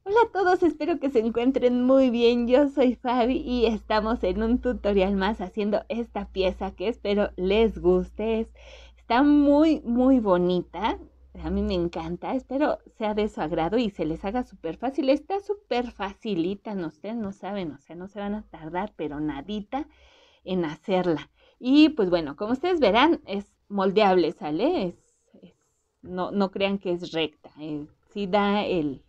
Hola a todos, espero que se encuentren muy bien. Yo soy Fabi y estamos en un tutorial más haciendo esta pieza que espero les guste. Está muy bonita. A mí me encanta. Espero sea de su agrado y se les haga súper fácil. Está súper facilita, no, ustedes no saben, o sea, no se van a tardar, pero nadita en hacerla. Y pues bueno, como ustedes verán, es moldeable, ¿sale? No crean que es recta. Sí da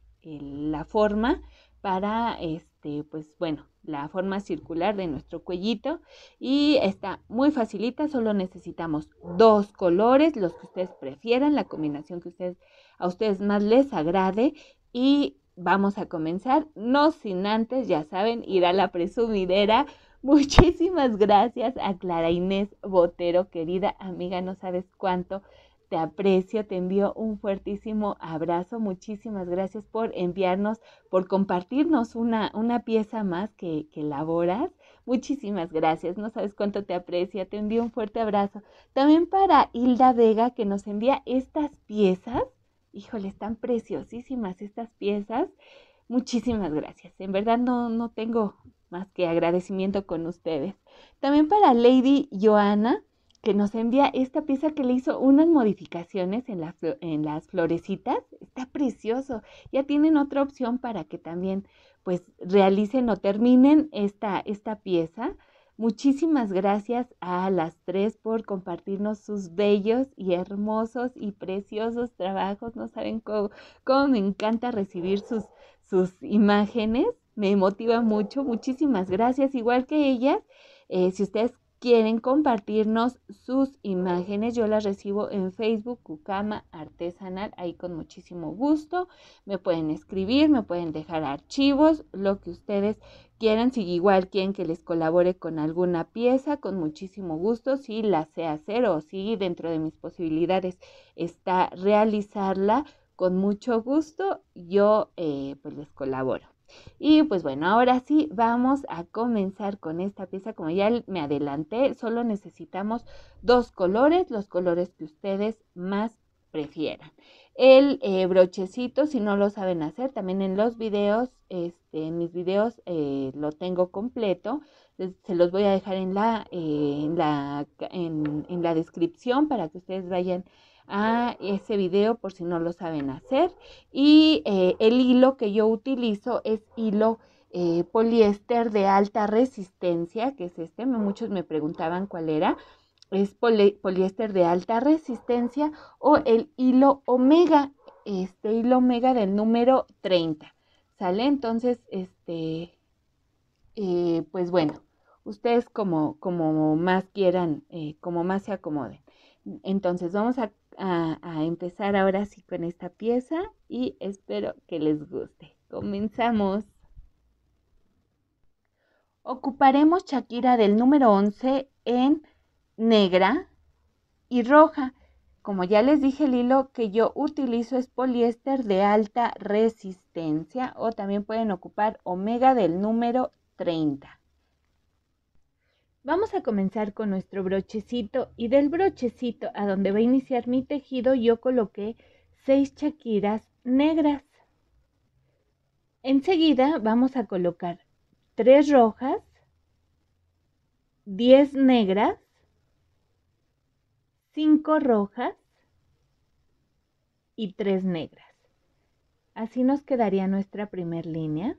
la forma para, pues bueno, la forma circular de nuestro cuellito. Y está muy facilita, solo necesitamos dos colores, los que ustedes prefieran, la combinación que a ustedes más les agrade. Y vamos a comenzar, no sin antes, ya saben, ir a la presumidera. Muchísimas gracias a Clara Inés Botero, querida amiga, no sabes cuánto te aprecio, te envío un fuertísimo abrazo. Muchísimas gracias por enviarnos, por compartirnos una pieza más que elaboras. Muchísimas gracias, no sabes cuánto te aprecio, te envío un fuerte abrazo. También para Hilda Vega, que nos envía estas piezas. Híjole, están preciosísimas estas piezas. Muchísimas gracias. En verdad no tengo más que agradecimiento con ustedes. También para Lady Joana, que nos envía esta pieza que le hizo unas modificaciones en las florecitas. Está precioso. Ya tienen otra opción para que también pues realicen o terminen esta pieza. Muchísimas gracias a las tres por compartirnos sus bellos y hermosos y preciosos trabajos. No saben cómo me encanta recibir sus imágenes, me motiva mucho. Muchísimas gracias, igual que ellas. Si ustedes quieren compartirnos sus imágenes, yo las recibo en Facebook, Cucama Artesanal, ahí con muchísimo gusto. Me pueden escribir, me pueden dejar archivos, lo que ustedes quieran. Si igual quieren que les colabore con alguna pieza, con muchísimo gusto, si la sé hacer o si dentro de mis posibilidades está realizarla, con mucho gusto yo pues les colaboro. Y pues bueno, ahora sí vamos a comenzar con esta pieza. Como ya me adelanté, solo necesitamos dos colores, los colores que ustedes más prefieran. El brochecito, si no lo saben hacer, también en los videos, en mis videos lo tengo completo. Se los voy a dejar en la descripción para que ustedes vayan a ese video por si no lo saben hacer. Y el hilo que yo utilizo es hilo poliéster de alta resistencia, que es este. Muchos me preguntaban cuál era. Es poliéster de alta resistencia o el hilo omega, hilo omega del número 30. ¿Sale? Entonces, pues bueno, ustedes como más quieran, como más se acomoden. Entonces vamos a empezar ahora sí con esta pieza y espero que les guste. Comenzamos. Ocuparemos Shakira del número 11 en negra y roja. Como ya les dije, el hilo que yo utilizo es poliéster de alta resistencia o también pueden ocupar omega del número 30. Vamos a comenzar con nuestro brochecito y del brochecito a donde va a iniciar mi tejido yo coloqué 6 chaquiras negras. Enseguida vamos a colocar 3 rojas, 10 negras, 5 rojas y 3 negras. Así nos quedaría nuestra primer línea.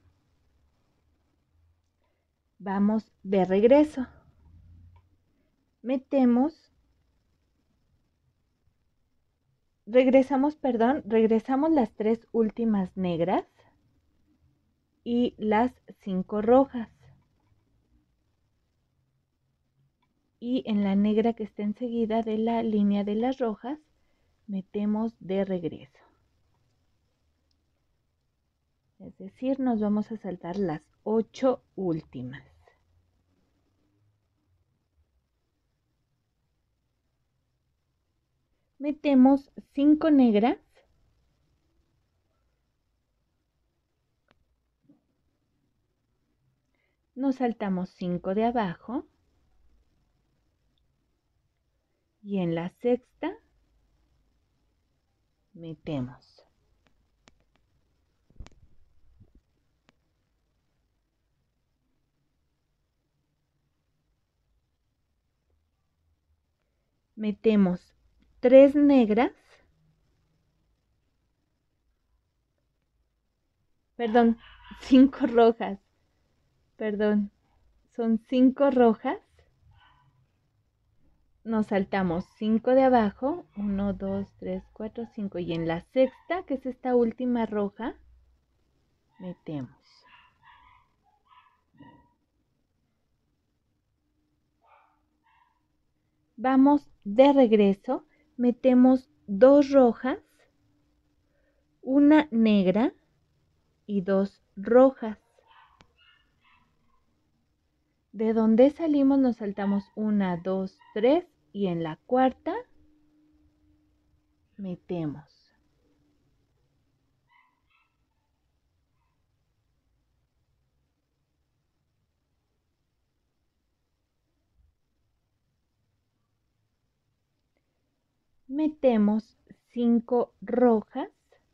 Vamos de regreso. Regresamos las 3 últimas negras y las 5 rojas. Y en la negra que está enseguida de la línea de las rojas, metemos de regreso. Es decir, nos vamos a saltar las 8 últimas. Metemos 5 negras. Nos saltamos 5 de abajo. Y en la sexta metemos metemos 3 negras, perdón, 5 rojas, perdón, son 5 rojas, nos saltamos 5 de abajo, 1, 2, 3, 4, 5, y en la sexta, que es esta última roja, metemos. Vamos de regreso, metemos 2 rojas, una negra y 2 rojas. De donde salimos nos saltamos 1, 2, 3 y en la cuarta metemos. Metemos 5 rojas,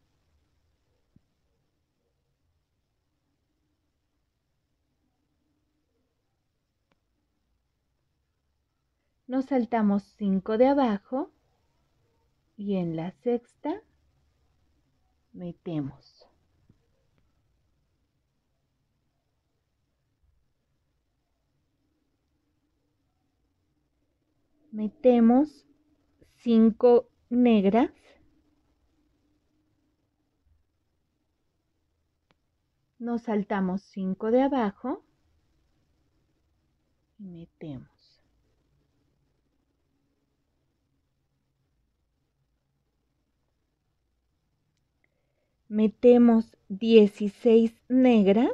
nos saltamos 5 de abajo y en la sexta metemos. Metemos 5 negras, nos saltamos 5 de abajo y metemos. Metemos 16 negras,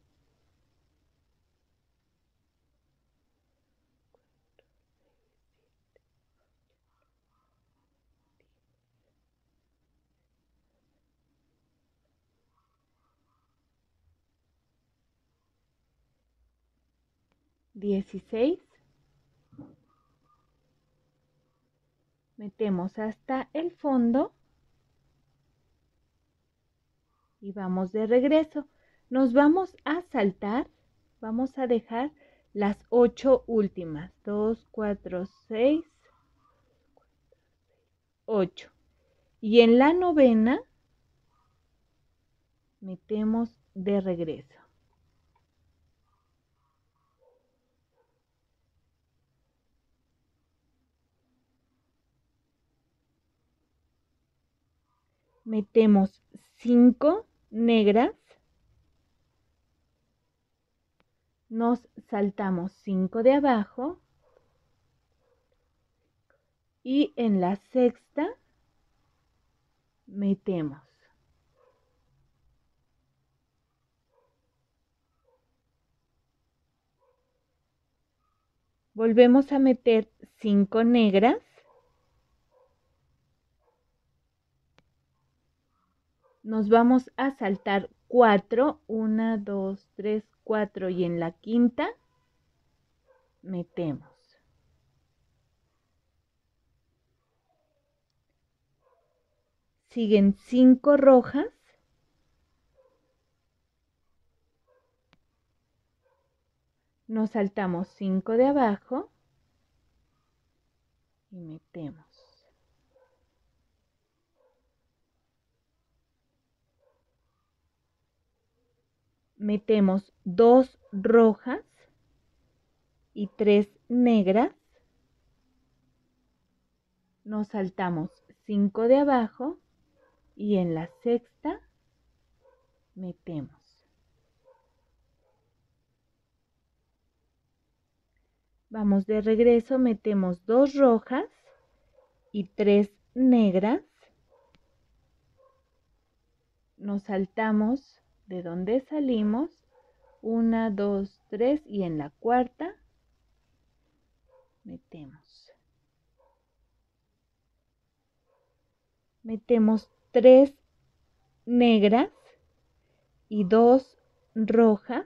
metemos hasta el fondo y vamos de regreso. Nos vamos a saltar, vamos a dejar las 8 últimas, 2, 4, 6, 8. Y en la novena metemos de regreso. Metemos 5 negras, nos saltamos 5 de abajo y en la sexta metemos. Volvemos a meter 5 negras, nos vamos a saltar 4, 1, 2, 3, 4 y en la quinta metemos. Siguen 5 rojas, nos saltamos 5 de abajo y metemos. Metemos 2 rojas y 3 negras, nos saltamos 5 de abajo y en la sexta metemos. Vamos de regreso, metemos 2 rojas y 3 negras, nos saltamos de donde salimos 1, 2, 3 y en la cuarta metemos. Metemos 3 negras y 2 rojas,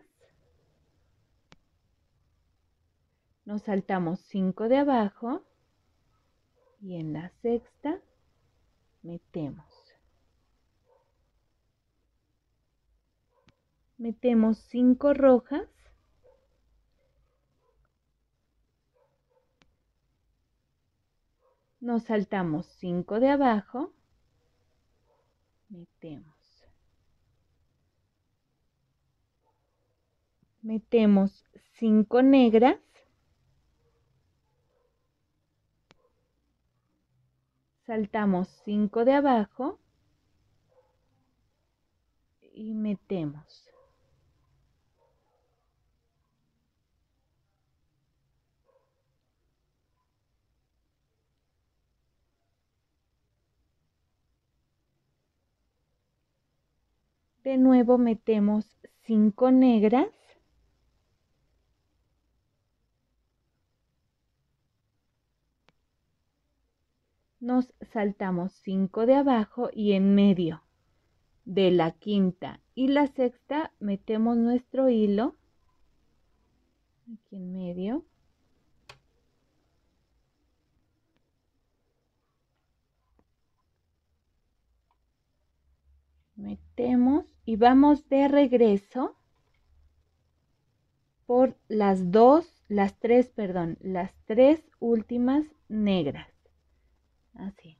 nos saltamos 5 de abajo y en la sexta metemos. Metemos 5 rojas, nos saltamos 5 de abajo, metemos 5 negras, saltamos 5 de abajo y metemos. De nuevo metemos 5 negras, nos saltamos 5 de abajo y en medio de la quinta y la sexta metemos nuestro hilo aquí en medio. Metemos y vamos de regreso por las tres últimas negras. Así.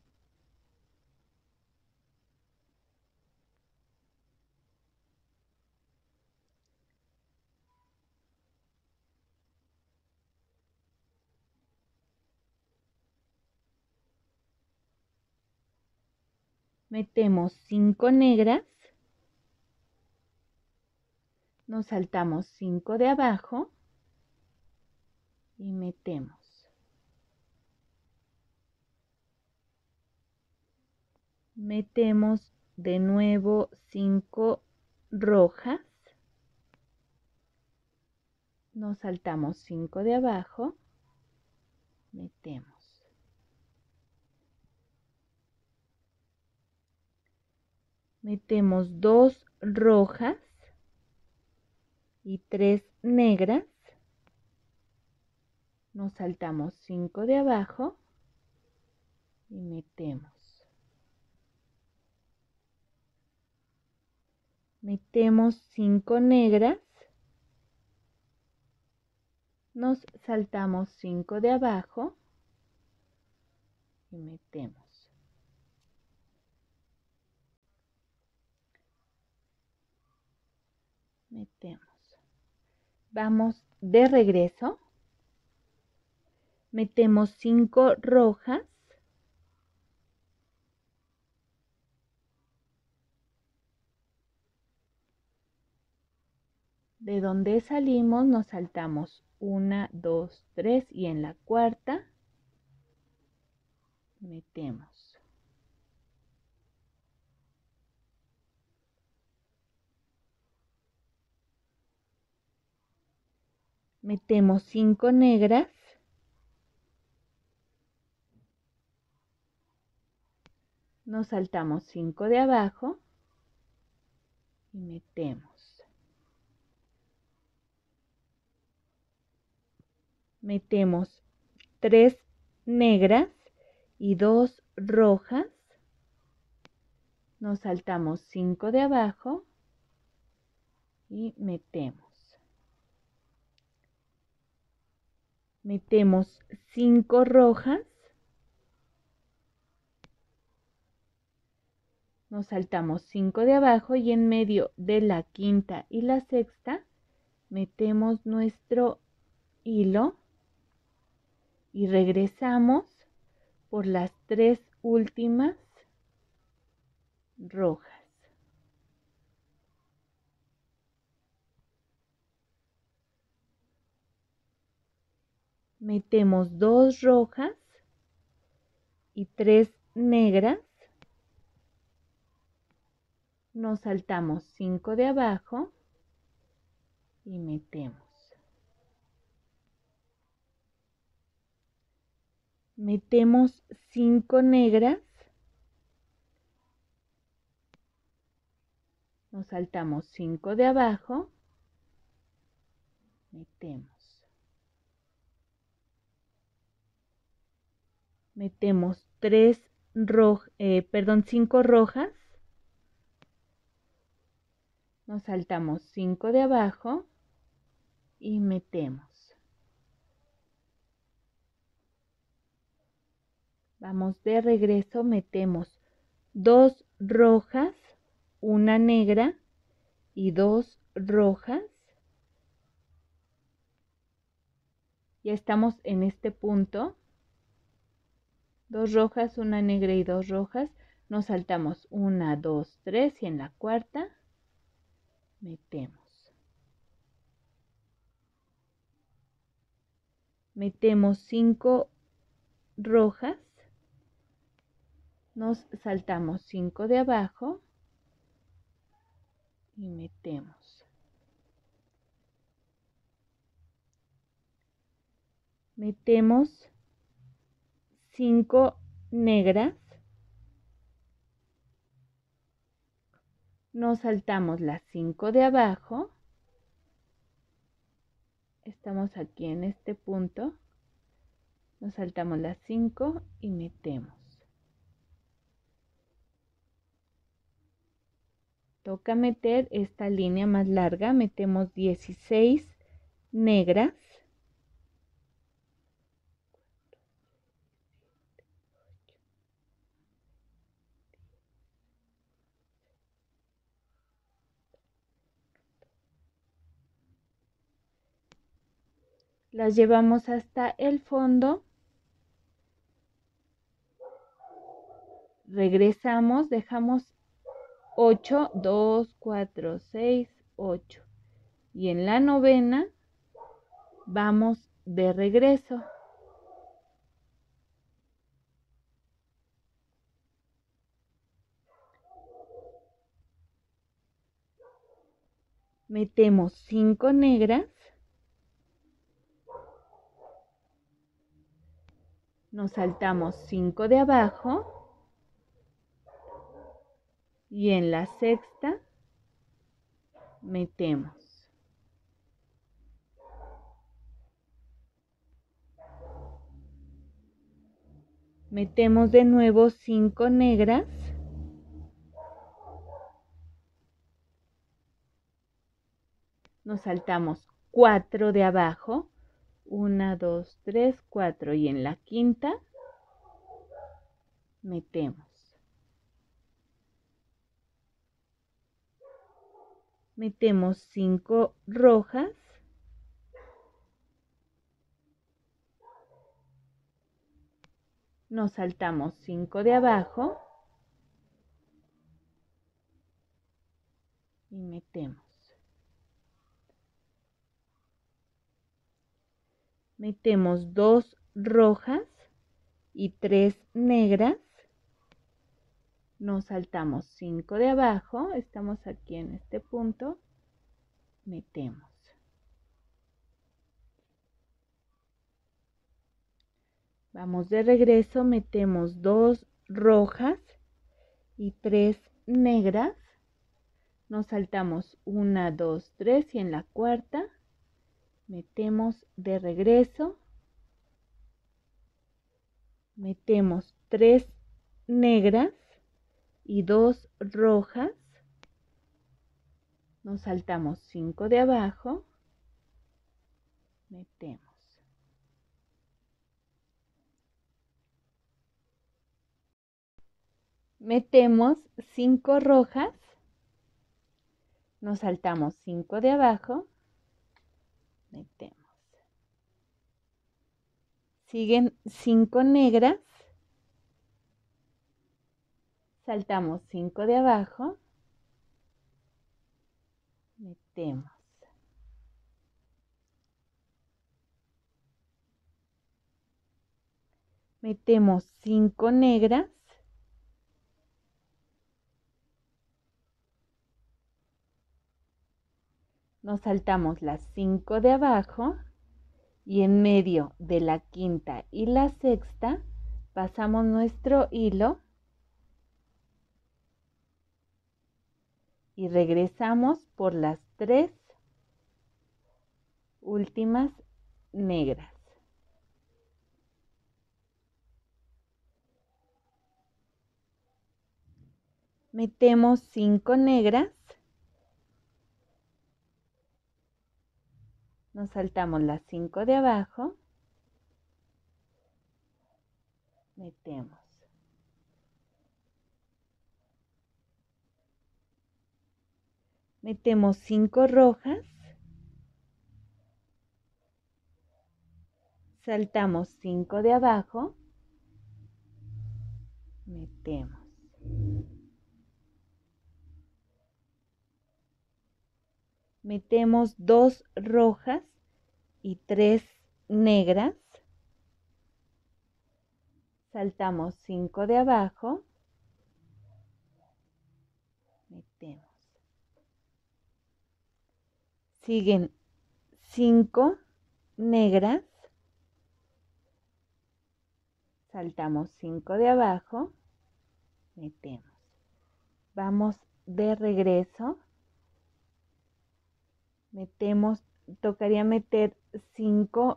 Metemos 5 negras, nos saltamos 5 de abajo y metemos. Metemos de nuevo 5 rojas, nos saltamos 5 de abajo, metemos. Metemos 2 rojas y 3 negras, nos saltamos 5 de abajo y metemos. Metemos 5 negras, nos saltamos 5 de abajo y metemos. Vamos de regreso, metemos 5 rojas, de donde salimos nos saltamos 1, 2, 3 y en la cuarta metemos. Metemos 5 negras, nos saltamos 5 de abajo y metemos. Metemos 3 negras y 2 rojas, nos saltamos 5 de abajo y metemos. Metemos 5 rojas, nos saltamos 5 de abajo y en medio de la quinta y la sexta metemos nuestro hilo y regresamos por las 3 últimas rojas. Metemos 2 rojas y 3 negras, nos saltamos 5 de abajo y metemos. Metemos 5 negras, nos saltamos 5 de abajo, metemos. Metemos 5 rojas, nos saltamos 5 de abajo y metemos. Vamos de regreso, metemos 2 rojas, una negra y 2 rojas. Ya estamos en este punto. 2 rojas, una negra y 2 rojas. Nos saltamos 1, 2, 3 y en la cuarta metemos. Metemos 5 rojas. Nos saltamos 5 de abajo y metemos. Metemos 5 negras. Nos saltamos las 5 de abajo. Estamos aquí en este punto. Nos saltamos las 5 y metemos. Toca meter esta línea más larga. Metemos 16 negras. Las llevamos hasta el fondo. Regresamos, dejamos 8, 2, 4, 6, 8. Y en la novena vamos de regreso. Metemos 5 negras. Nos saltamos 5 de abajo. Y en la sexta metemos. Metemos de nuevo 5 negras. Nos saltamos 4 de abajo. 1, 2, 3, 4. Y en la quinta metemos. Metemos 5 rojas. Nos saltamos 5 de abajo y metemos. Metemos 2 rojas y 3 negras. Nos saltamos 5 de abajo, estamos aquí en este punto, metemos. Vamos de regreso, metemos 2 rojas y 3 negras. Nos saltamos 1, 2, 3 y en la cuarta metemos de regreso. Metemos 3 negras y 2 rojas. Nos saltamos 5 de abajo. Metemos. Metemos 5 rojas. Nos saltamos 5 de abajo. Metemos. Siguen 5 negras. Saltamos 5 de abajo. Metemos. Metemos 5 negras. Nos saltamos las 5 de abajo y en medio de la quinta y la sexta pasamos nuestro hilo y regresamos por las 3 últimas negras. Metemos 5 negras. Nos saltamos las 5 de abajo. metemos. Metemos 5 rojas, saltamos 5 de abajo, metemos. Metemos 2 rojas y 3 negras, saltamos 5 de abajo, metemos. Siguen 5 negras, saltamos 5 de abajo, metemos. Vamos de regreso, metemos, tocaría meter 5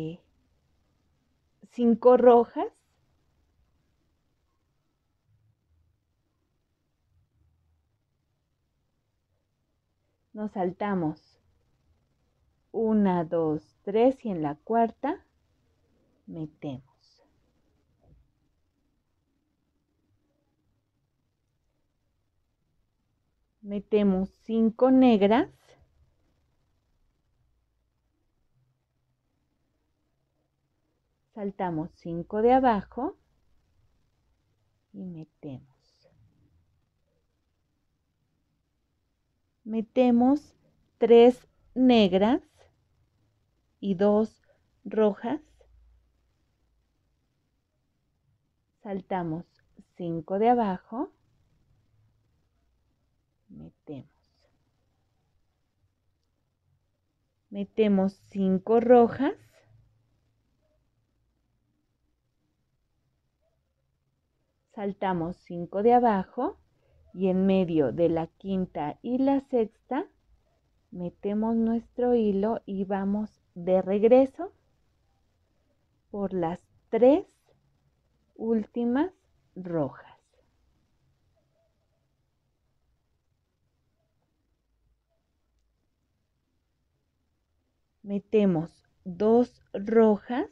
rojas, nos saltamos 1, 2, 3 y en la cuarta metemos. Metemos 5 negras, saltamos 5 de abajo y metemos. Metemos 3 negras y 2 rojas, saltamos 5 de abajo, metemos. Metemos 5 rojas, saltamos 5 de abajo y en medio de la quinta y la sexta metemos nuestro hilo y vamos de regreso por las 3 últimas rojas. Metemos 2 rojas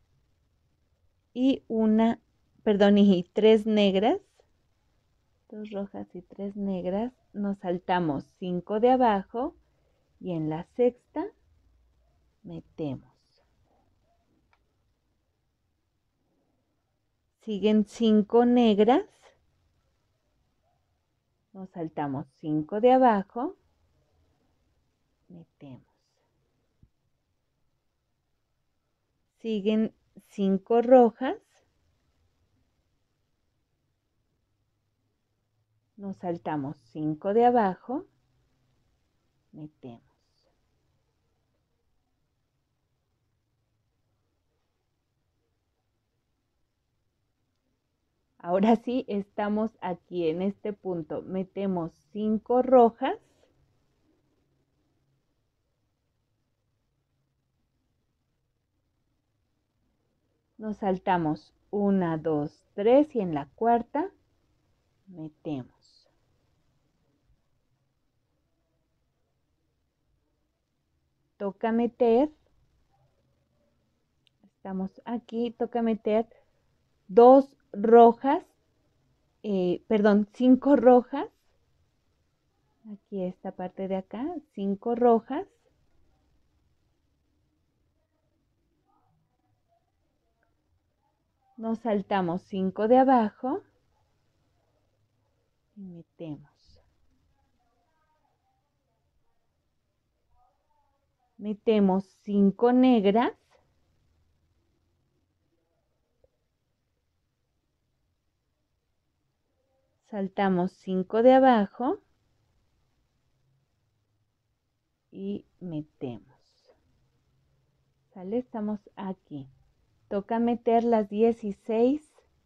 y 3 negras, 2 rojas y 3 negras, nos saltamos 5 de abajo y en la sexta metemos. Siguen 5 negras, nos saltamos 5 de abajo, metemos. Siguen 5 rojas, nos saltamos 5 de abajo, metemos. Ahora sí, estamos aquí en este punto. Metemos 5 rojas, nos saltamos 1, 2, 3 y en la cuarta metemos. Toca meter, estamos aquí, toca meter 2 rojas, 5 rojas, aquí esta parte de acá, 5 rojas, nos saltamos 5 de abajo y metemos. Metemos 5 negras, saltamos 5 de abajo y metemos. ¿Sale? Estamos aquí. Toca meter las 16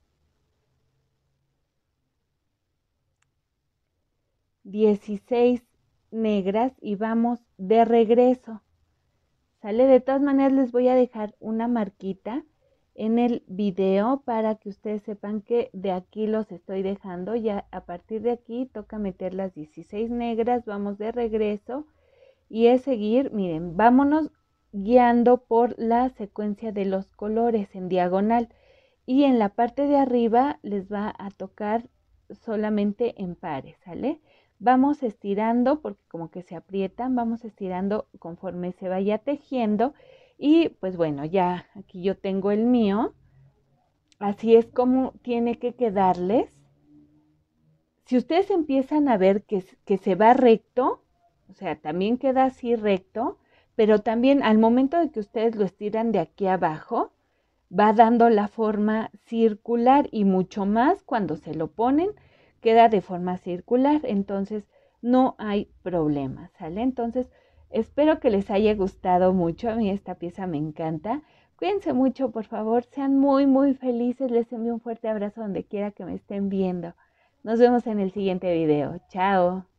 negras y vamos de regreso. ¿Sale? De todas maneras les voy a dejar una marquita en el video para que ustedes sepan que de aquí los estoy dejando. Ya a partir de aquí toca meter las 16 negras, vamos de regreso y es seguir, miren, vámonos guiando por la secuencia de los colores en diagonal. y en la parte de arriba les va a tocar solamente en pares, ¿sale? Vamos estirando porque como que se aprietan, vamos estirando conforme se vaya tejiendo y pues bueno, ya aquí yo tengo el mío. Así es como tiene que quedarles. Si ustedes empiezan a ver que se va recto, o sea, también queda así recto, pero también al momento de que ustedes lo estiran de aquí abajo, va dando la forma circular y mucho más cuando se lo ponen, queda de forma circular, entonces no hay problema, ¿sale? Entonces, espero que les haya gustado mucho, a mí esta pieza me encanta. Cuídense mucho, por favor, sean muy, muy felices, les envío un fuerte abrazo donde quiera que me estén viendo. Nos vemos en el siguiente video. Chao.